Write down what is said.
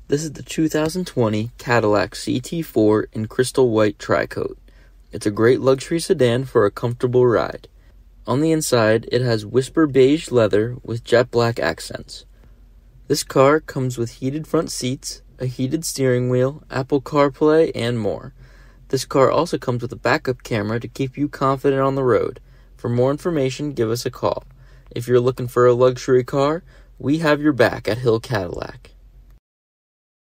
This is the 2020 Cadillac CT4 in crystal white tri-coat. It's a great luxury sedan for a comfortable ride. On the inside, it has whisper beige leather with jet black accents. This car comes with heated front seats, a heated steering wheel, Apple CarPlay, and more. This car also comes with a backup camera to keep you confident on the road. For more information, give us a call. If you're looking for a luxury car, we have your back at Hill Cadillac.